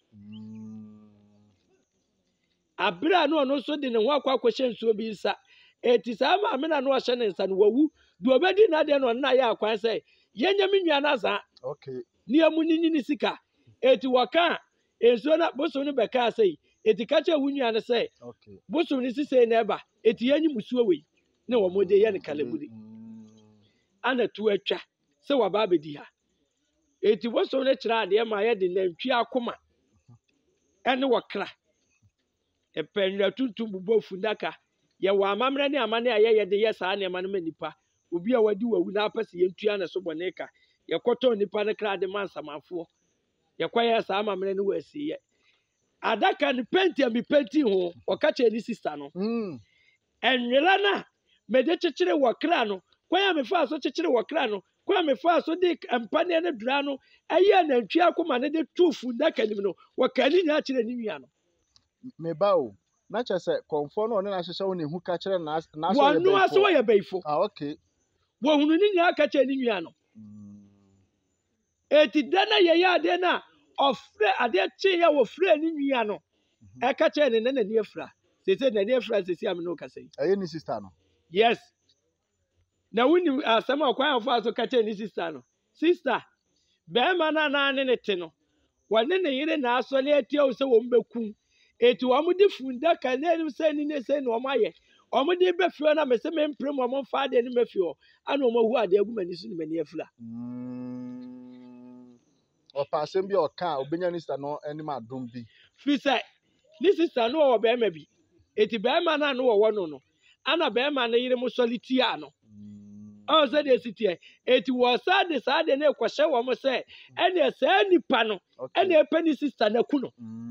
abira no no so de ne ho akwa kwehye nsuo bi nsa eti sa ma me na no hye ne nsa no wawu du obedi na de no na ya akwan se ye nya me nua na za okay ni amu ni ni sika eti waka ensuo na boso no beka sei eti ka che wunya ne say okay bosom ni sise na eba eti yanyi musuo we na wo mode ye ne kalaburi ana tu atwa se wa ba bedi ha eti bosom ne kira ade ma ye de nantwi akoma ene wokra epenwa tuntum bubo fundaka ye wa amamre ne amane aye ye de ye saa ne ma no manipa obi a wadi wawu na apese ye ntua na so boneka ye koto nipa ne kra de mansamafo ye kwaye saa amamre ne wasi ye adaka ni penti ami penti ho okache ni sister no mm enwela na me de chechire wokra no kwaya me fa so chechire wokra no kwaya me fa so de empane ne dura no aye na ntwi akoma ne de tufu ndaka nim no wakani nya chire ni nua no me ba o na che se Komfour no ne na hyehyɛ wo ne hu ka kyerɛ na na so ye wonu aso wo ye beifo ah okay wo hunu ni nya ka che ni nua no eti dana ye ya de na ofre ade chi ya wo fre ni nua no e ka che ne na ni afra se se na ni afra se se am no ka sei aye ni sister no yes na wuni asama okwan afo aso ka che ni sister no sister be ma na na ne ne te no wone ne yire na aso ne atia wo se wo mbeku eti wo mudi funda ka ne ni se ni ne se no mo aye o mudi be fio na me se me mpre mo mo fa de ni me fio ana o mo hu ade agu mani so ni mani afra mm o pa asem bi o ka obenya ni sister no eni ma dom bi fi se ni sister no wo be ma bi eti be ma na no wo no no ana be ma na yire mo soliti ano o se de sitie eti wo sa de sa de na kwhye wo mo se ene sa nipa no ene epani sister na ku no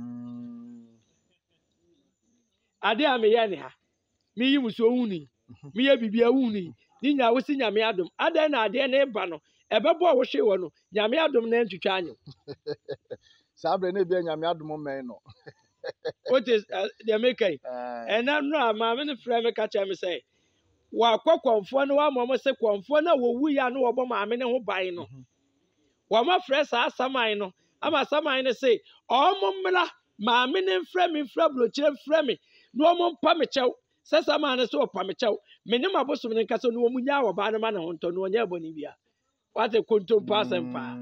ade a me ye ne ha me yi muso huni me ye bibia huni ni nya wo si nya me adom ade na ade na eba no ebebo a wo hwe wo no nya me adom na ntwitwa anyo sabre na bia nya me adom men no what is the making and na no ma me ne frɛ me ka cha me say wa kwa Komfour no wa mo se Komfour na wo wu ya no wo bo ma me ne ho ban no wa ma frɛ sa asaman no ama asaman ne say o mo mmra ma me ne frɛ me frɛ brochire frɛ me no mo mpa me kyɛw se asaman ne so pa me kyɛw me ne mabosom ne nkasa no mo nya wo ba no ma na ho nto no nya boni bia what a kontom pass and pa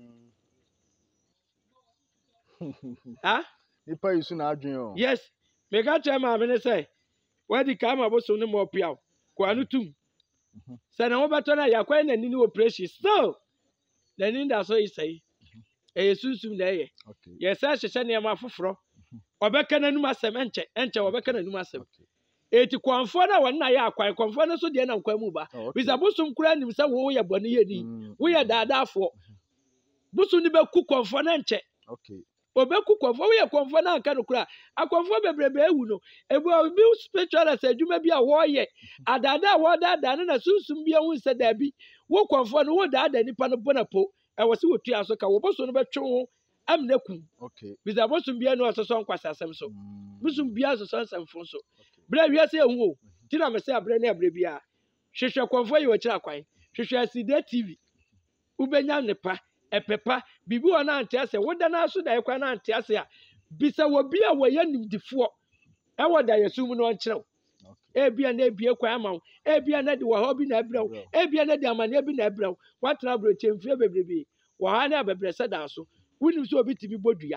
ah nipa yisu na adwen o yes me ka cha ma me ne say wadi ka mabosom ne mo piaw kwanu tum se na wo beto na yakwa na ni ni operation so na ni nda so isai e yesusum na ye okay yes a hyehyɛ ne ma foforo obeka na num asem enche enche obeka na num asem eti Komfour na won na ya akwan Komfour na so de na nkwa mu ba bisa busum kura nim se wo ye bone ye ni wo ye daadaafo busum ni be ku Komfour na enche okay obeku Komfour wo ye Komfour na aka no kura akomfour bebrebe ewu no ebu obi spiritualist adwuma bi a wo ye adada wo dada na susum bi ehun se da bi wo Komfour no wo dada nipa no bonapo e wo se wo tua so ka wo boso no betwe wo amna ku okay bisa bosum bi no asoso nkwasa asem so busum bi asoso nsamfo so bra wi ase ehu o ti na me se abre na abre bi a hwehwe Komfour yi wo kira kwan hwehwe aside T V ubenya nepa epepa bibi wona ante ase woda na so da ekwa na ante ase a bisa wo bi a wo ya nimdifo e wo da yesum no nkyerɛw e bia na ebie kwa ama e bia na de wo ho bi na ebrɛw e bia na de amane bi na ebrɛw watra bro chemfie bebrebe wo ha na bebre se da so wunim so obi tibi bodua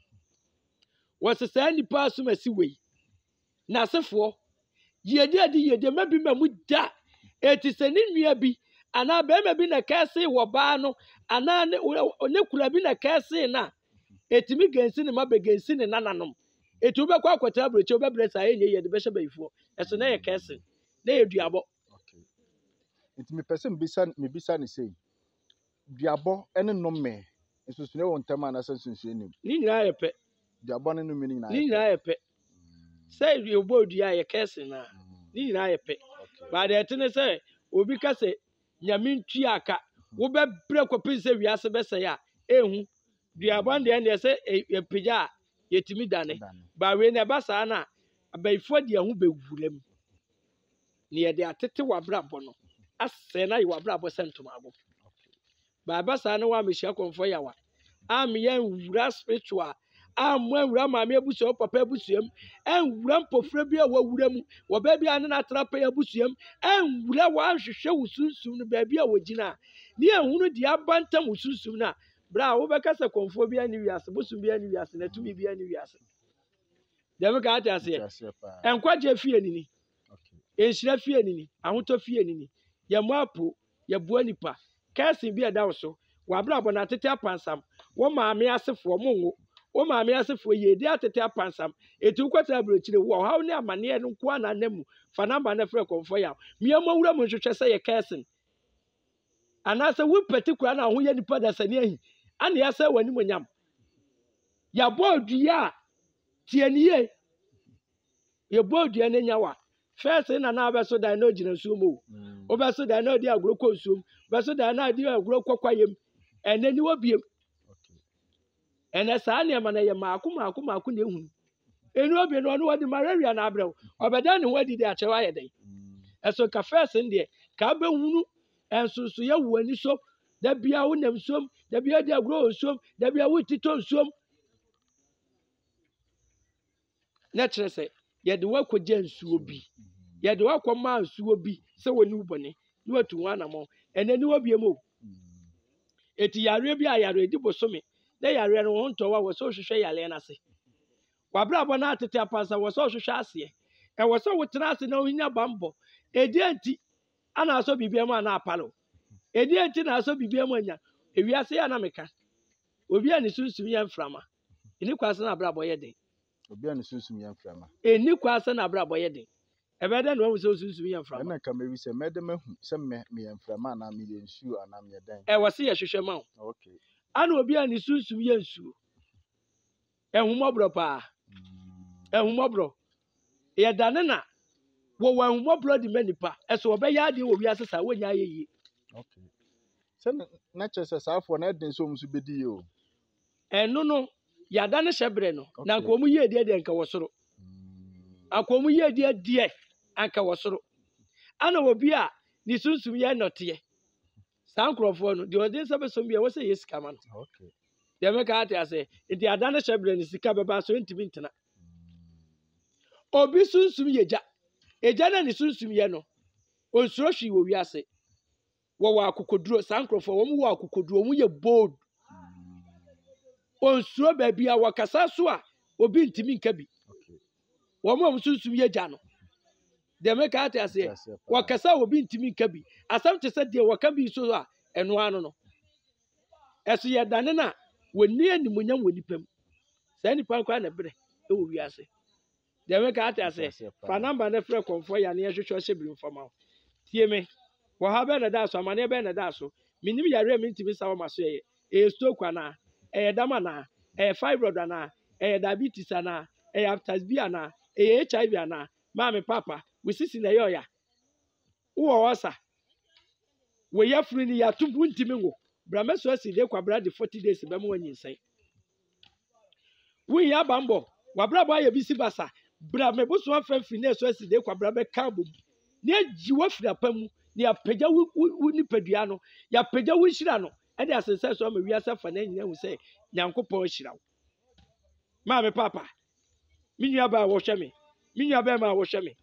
wo se sa nipa asumasi wei na sefo yede ade yede mabi mamu da eti se ni nua bi ana be ma bi na kase wo ba no ana ne ne kula bi na kase na etimi gensi ne ma be gensi ne nananom eti wo be kwa kwata broche wo be bre sa enye ye de be hye bayifo eso na ye kase na ye duabo okay etimi person bisa me bisa ne sei duabo ene no me esusune won tema na sansunsu enim ni nyina ye pe duabo ne no me ni nyina ni nyina ye pe say you bold ya ye kase na ni nyina ye pe ba de tene say obi kase nyame ntua aka wo be bre kopi se wiase be se ya ehu duabon de ende se epija yetimi dane ba we na ba sa na abaifo de ehu be wuram ne ye de atete wabrabo no ase na ye wabrabo sentum abo ba ba sa na wa mehia Komfour Yaw am ye wura spiritual am wura ma me abusuo papa abusuam en wura mpofra bi a wawura mu wo ba bi ane na trapa ya abusuam en wura wa hwehwe wusunsum no ba bi a wogina ne ehunu de abantam wusunsum na bra wo be kasa Komfour bi ani wiase busum bi ani wiase na tumi bi ani wiase dem ka ate ase enkwaje fie ni ni enhyira fie ni ni ahoto fie ni ni ye mapo ye boa nipa kasi bi eda wo so wa bra bo na tete apansam wo maame asefo mo ngo wo maame asefo ye di atete apansam etu kwata abrochire wo ha ne amane no kwa na namu fa namba na frɛ Komfour Yaw miamo wura mo hwehwɛ sɛ ye kasi anase wo particular na ho ye nipa da sane ahi ane ya sɛ wani monyam ya bodua tieniye ye bodua ne nyawa first na na abeso dan no gina sumo obeso dan no di agro ko sumo beso dan na di agro kwakwayem ene ni wobiem ene saa ne ma na ye maako maako maako na ehunu eni obi no no wadi malaria na abrew obeda ne wadi di achewa ye den eso ka first ndie ka be hunu ensusu ye wani so da bia wo nam som da bia di agro som da bia wo tito som na trese ye de wakogye nsuo bi ye de wakoma nsuo bi se woni ubone ni watu wana mo ene ni wobiem o eti yare bi ayare edi bosome na yare no ho ntowa wo so hwehwe yare na se wabra bo na atete apasa wo so hwehwe ase e wo so wotena ase na ohinya bambo edi anti ana so bibiam ana apalo edi anti na so bibiam anya ewiase ya na meka obi ani sunsun ya mframa ini kwase na abra bo ye den obi ani sunsun ya mframa eni kwase na abra bo ye den ebe den no so sunsun ya mframa na ka mewi se mede mahu se me me ya mframa na me ye nsuo ana me den e wo se ye hwehwe ma okay ana obi ani sunsun ya nsuo ehumobro pa ehumobro ye dane na wo wa ehumobro di manipa eso obeya ade wo wiase sa wonya yeyi okay se na chese safo na den so musu bedi yo eno no ya dane hyebre no na ko mu ye de de nka wosoro akomu ye de de anka wosoro ana obi a ni sunsun ye note sankrofo no de odin sabe so bia wo se yesika man okay de me ka ate ase enti adane hyebre ni sika beba so ntimi ntena obi sunsun ye ja eja na ni sunsun ye no onsuro hwi wo wiase wo wa akokoduro sankrofo wo mu wo akokoduro mu ye bold onsuro ba bia wakasa so a obi ntimi nka bi wo mu sunsun ye ja no de me ka ate ase wakasa obi ntimi nka bi asam te se de waka bi so a eno ano no eso ye dane na woni animunyam woni pam sa nipa kwa na bre e wo wiase de me ka ate ase fa number na frɛ Komfour Yaw na ye hwehwɛ hye information tie me wo ha be na da so amane be na da so minim yare mi ntimi sa wo maso ye e stroke ana e dama na e fibroid ana e diabetes ana e hepatitis B ana e H I V ana mama papa we sisi na yo ya wo wasa we ya firi ni ya tubu ntimi ngo bra meso asi de kwa bra de forty days be mo wanyi nsen we ya bambo wa bra bo ya bisi basa bra me bo so afa firi na so asi de kwa bra be ka bom ne ji wa firi apamu ne apagya wu ni padua no ya pagya wu hira no e de asese so ma wiase fa na nyina hu se nyankopon hira wo mama papa minya ba wo hwe me minya ba ma wo hwe me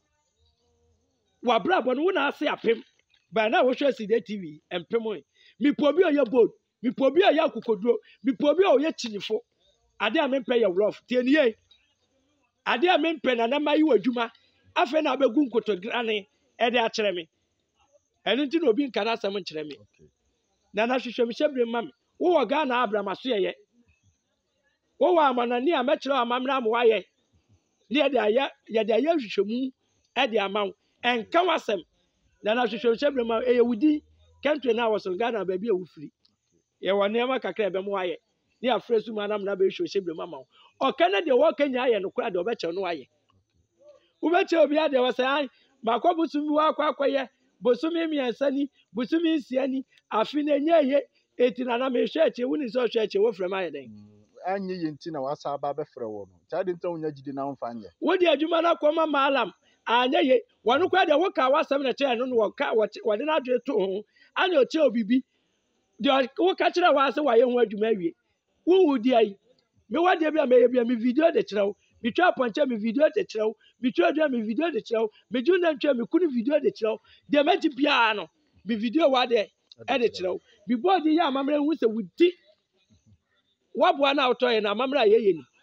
wa bra bo no wo na ase apem ba na wo hwe asi de T V empem mi po bi oye bold mi po bi oye akokoduro mi po bi oye chinifo ade a mempe ye rough tieniye ade a mempe na na mayi wadwuma afa na abegu nkotograne e de a kire me enu nti na obi nka na asem nkire me na na hwehwem hyebre mam wo wo ga na Abraham so ye wo wo amanani a mekire amamra mo waye ne de aya ye de aya hwehwemu e de amaw enka wasem na na hwehwem hyebre mam e ye wudi country na waso ga na ba bi e wufiri ye wo ne ma kakra be mo waye ne afresu manam na be hwehwem hyebre mam o kana de wo kanya aye no kura de obeche no waye wo beche obi ade wo sai makobusumi wa kwa kwaye bosumi miansani bosumi nsiani afi na nyeye eti na na me hwe eche wuni so hwe eche wo frema ye den anye yenti na wasa aba be frɛ wo no tade nta wonya gidi na mfa anye wo di adwuma na koma malam anye ye wonu kwa de wo ka wasam na che no no wo ka wo de na adwe to ho anye o che obibi de wo ka kire wa ase wa ye ho adwuma awie wo wu di ai me wa de bia me ye bia me video de kire wo mi twa ponche mi video de kire wo mi twa do mi video de kire wo mi ju na ntwa mi kunu video de kire wo de maji bia no mi video wa de e de kire wo bi body ya amamra hu se wudi wabo na auto ye na amamra ye ye ni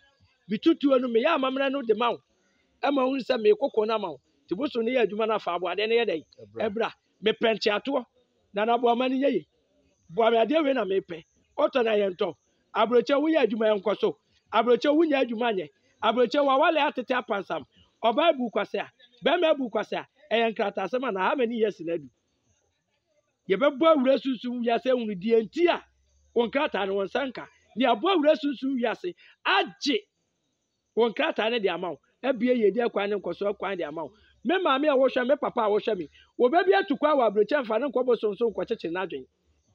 bitutuo no me ya amamra no de mawo ama hu se me kokko na mawo ti busu ne ya adwuma na fa aboade ne ye dai ebra me prenche ato na na boama ne ye boama ade we na me pe oto na ye nto abroche wo ya adwuma enkoso abroche wo nya adwuma nye abroche wa wale atete apansam oba bu kwase a be ma bu kwase a e nkrata asema na ha mani yes na du ye be bo awura susu ya se hunu die nti a wonkrata ne wonsanka ni abo awura susu ya se age wonkrata ne de amaw ebie ye de kwa ne nkoso kwa de amaw me maame a wo hwe me papa a wo hwe me wo be bia tukwa wa abroche mfa ne nkobo sonso nkwacheche na adwen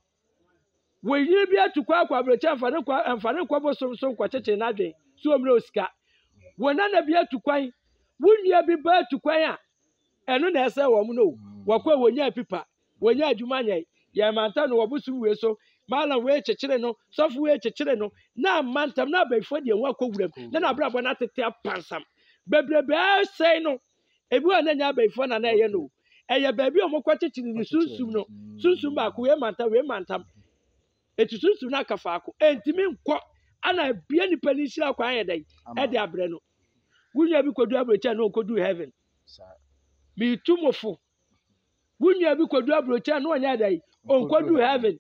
wo yi bia tukwa kwa abroche mfa ne kwa mfa ne nkobo sonso nkwacheche na adwen so omre osika wo na na bia tukwan wunua bi ba tukwan a eno na ese wo mu no wakwa wonya pipa wonya adwuma nyai ya manta no wobusu we so mala we chechire no sofu we chechire no na mantam na baifo de nwa kowuram na na brabo na tete apansam bebrebe sei no ebi wa na nya baifo na na ye no eye baabi o mokwa chechire ni sunsum no sunsum ba ko we manta we mantam etu sunsum na kafa ako entimi nkọ ana bia ni pani shira kwa ye dai e de abre no wunya bi kodu abrocha no kodu heaven mi tumofo wunya bi kodu abrocha no nya dai on kodu heaven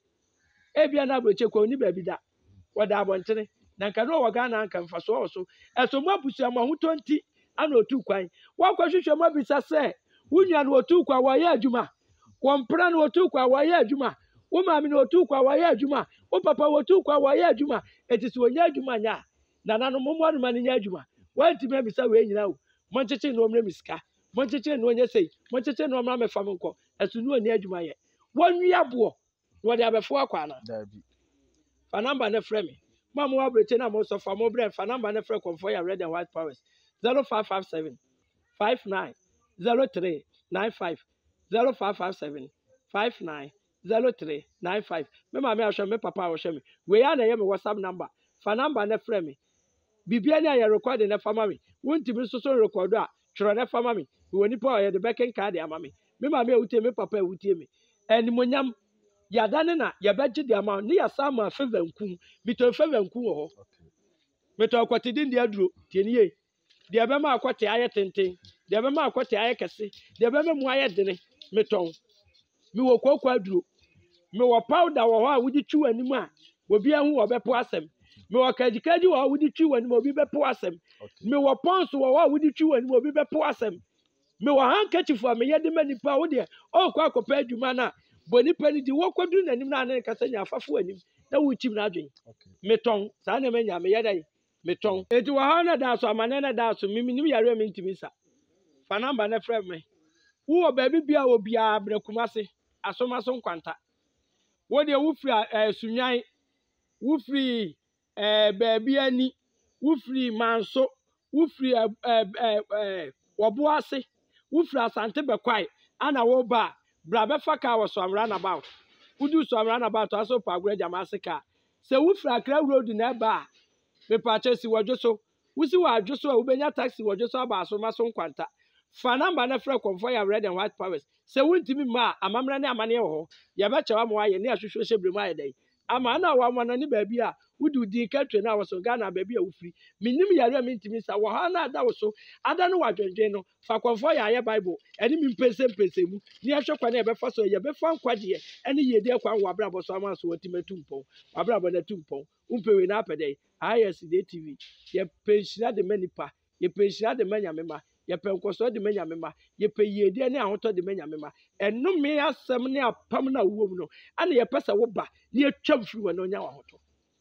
e bia na abrocha ko ni ba bi da wada abontene na nka no waga na nka mfa so so eso mo abusu ama hu twenty ana otu kwan wa kwahwehwe mo bisa se wunya no otu kwa wa ya adwuma wompra no otu kwa wa ya adwuma wo maami no otu kwa wa ya adwuma wo papa wo otu kwa wa ya adwuma etisi wonya adwuma nya na nanu mo mo ma nya adwuma wanti me bisa we nyina wo moncheche no omre misika moncheche no onye sei moncheche no omra me fam nko esu no ani adwuma ye wonwia bo wo de abefo akwa na dabi fa number na frɛ me ma mo abreche na mo so fa mo bre fa number na frɛ Komfour Yaw red and white powers zero five five seven five nine zero three nine five zero five five seven five nine zero three nine five me ma me ahwe me papa ahwe me we ya na ye me WhatsApp number fa number na frɛ me bibia ni aye record na fama me wonti bi so so record a tworo na fama me we ni pa aye de backing card ama me me ma me wutie me papa wutie me enimonyam ya dane na ya beji de ama ni ya sama favor nkum bito favor nkum ho meto akwati din de aduro tieni ye de be ma akwati aye tenten de be ma akwati aye kese de be mu aye dene meton mi wo kokwa aduro mi wo powder wo ho a wudi twi anim a obi ahu wo be po asem me wa kaji kaji wa wudi twi wani mo bi be po asem me wa pons wa wa wudi twi wani mo bi be po asem me wa handkerchief a me yede mani pa wo de o kwa akopa adwuma na boni pani di wo kodu nanim na ne kasa nya afafo anim na wo tim na adwen me ton sa na me nya me yede me ton eti wa ha na da so amane na da so mimi nim yare me ntimi sa fa number na frɛ me wo baabi bia wo bia brekumase asomaso nkwanta wo de wo firi sunyan wo firi eh baabi ani wufri manso wufri eh eh eh woboase wufri asante bekwai ana wo ba bra be faka wo so amra na about udu so amra na about aso pa agura jamasika se wufri akra road na ba me pa chesi wojoso wusi wa adwoso a ubenya taxi wojoso aba aso maso nkwanta fa number na frɛ Komfour Yaw red and white powers se wuntimi ma amamra ne amane ho ya be chewa mo aye ne ahwehwe hyebremu aye dai ama na wa mwana ni baabi a wudu di katwe na waso Ghana baabi a wufri minim yare mi ntimi sa wo ha na ada woso ada no wadwendwen no fa Komfour Yaw aye bible eni mi mpese mpese mu ni ahwe kwa na ebe fa so ye be fa nkwaje eni yede kwa wa bra bo so ama so watimatu mpon wa bra bo na tumpon umpewe na apede J H S T V ye pension de manipa ye pension de manyamema ye penkoso de manyamema ye peyede ne ahoto de manyamema enu me asem ne apam na wo mu no ana ye pesa wo ba ne atwam firi wo no nya wo ahoto.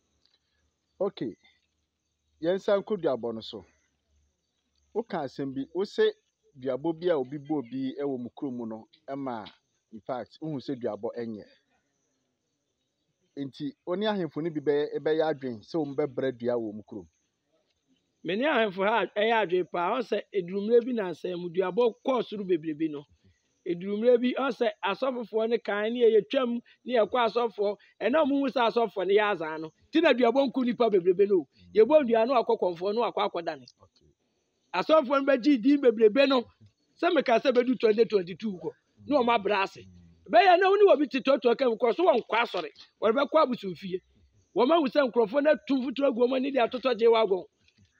Okay, yensan ko duabo no so wo ka asem bi wo se duabo bi a obi bo bi e wo mukro mu no e ma in fact wo hu se duabo enye enti oni ahemfo ni bi be e be ya adwen se wo mbe bra dua wo mukro meni ahemfo ha e ya adwen pa o se edurumre bi na asem mu duabo course ru bebrebe no edurumre bi o se asofofo ne kan ne ye twam ne ye kwa asofo e na mu hu se asofo ne ya azan no ti na duabo nku nipa bebrebe no ye bo dua no akwakomfo no akwa akoda ne asofo no be gi di bebrebe no se me ka se bedu twenty twenty-two ko no ma brase be ya na woni wo bi titoto kam ko so won kwa asore wo be kwa abusu fie wo ma hu se nkrofo na tumfuturo guoma ni dia toto je wagon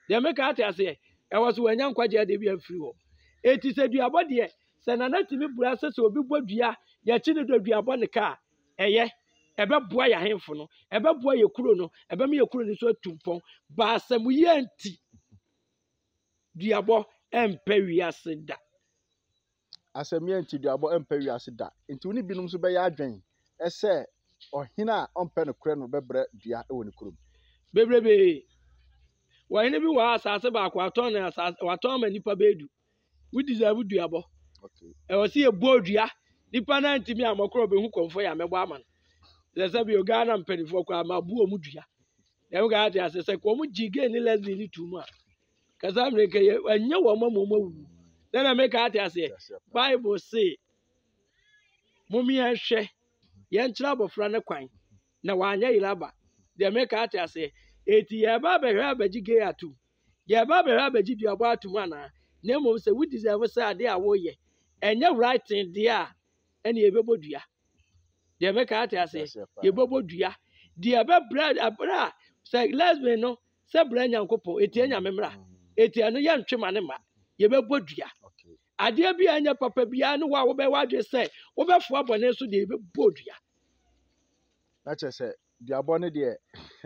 de make ate ase e was wanya nkwaje de bi afiri ho eti se duabɔ de se na na timi bura se se obi bɔ dua ya chi ne do duabɔ ne ka eye ebe boa ya hemfo no ebe boa ye kuro no ebe me ye kuro ni so tumpon ba asem ye anti duabɔ empa wiase da asem ye anti duabɔ empa wiase da nti woni binom so be ya adwen ese ohina ompa ne kure no bebre dua e woni kuro bebrebe wa ni bi wa asase ba kwa ton na asase wa ton ma nipa bedu we deserve duabɔ okay e wo se ye bo dua nipa na ntimi amakoro be hu Komfour Yaw mebo ama lesa bi ogana mpanifo kwa ma bu omu dua dem ga ati asese ko mu jige ni lesbian ni tumu a kaza mreke ye anya wo ma mo wu na make ati ase Bible say mumi ehwe ye nkyira bofra ne kwan na wanya yiraba dem make ati ase eti ye ba be hwe abagige atu ye ba be hwe abagi duabɔ atu ana na mo se we deserve say ade a wo ye enya right thing dia ene ye bebo dua de make ati ase ye bebo dua dia be bread abra say lesbian no say bread nyankopɔ eti enya memra eti ano ye ntwema ne ma ye bebo dua ade bi anya papa bia no wa wo be wadwe say wo be fo abone so de ye bebo dua na che say duabɔ ne de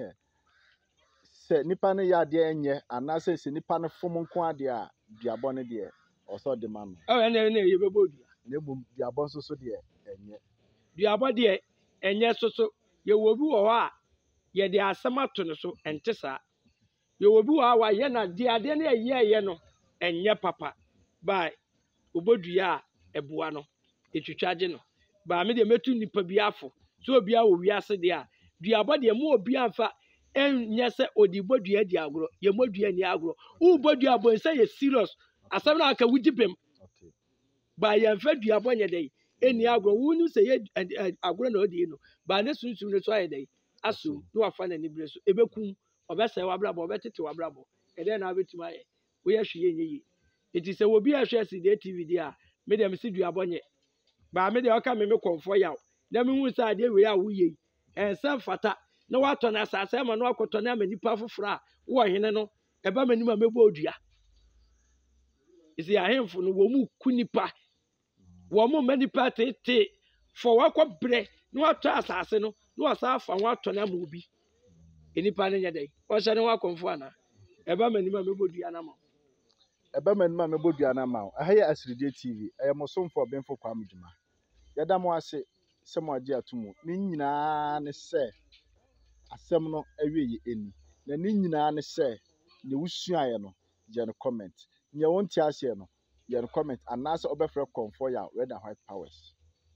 se nipa ne ya de enye anase se nipa ne fom nko ade a duabɔ ne de oso de ma no o ene ne ye bebo dua na bum duabɔ so so de enye duabɔ de enye so so ye wo bi wo ha ye de asem ato ne so ente saa ye wo bi wo ha wa ye na de ade ne ye ye no enye papa bai obodua a ebua no etwitwaje no ba me de metu nipa bi afo so obi a wo wiase de a duabɔ de mo obi amfa enye se odibodua di agro ye modua ni agro u bodua bo se ye serious asem na aka wudibem okay ba ye mfa duabɔ nye dey eni agro wunu se ye agro na odi no ba ne sunsun ne so aye dey aso no afa na ni bre so ebekum obese wabrabo obetete wabrabo ede na abetima aye wo ye hwe nye yi eti se wo bi ahwe si de T V dia me dem si duabɔ nye ba me de aka me me Komfour Yaw na me hu sa ade we a wo ye ensa fata na wato na asase ma no akoto na manipa foforo a wo hene no eba mani ma mebo odua isi ahemfo no wo mu kunipa wo mu manipa tete fo wakɔ bre na wato asase no na wasa afa wato na ma obi enipa ne nya dai o hye ne wa Komfour ana eba mani ma mebo odua na ma eba mani ma mebo odua na ma aha ya Asridie T V eye mo somfo benfo kwa mdjuma yada mo ase se mo age atumu ni nyina ne se asem no awie ye eni na ni nyina ne se ne wusuaye no je no comment nya wonti ase no ye no comment anase obefre Komfour Yaw red and white powers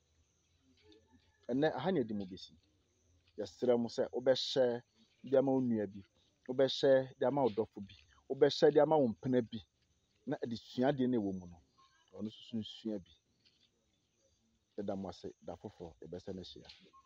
ene aha ne di mo besi yesere mo se obehye dia ma onua bi obehye dia ma odofo bi obehye dia ma wompena bi na edi sua de na ewo mu no ono susu sua bi yada mo ase da fofo ebese na hia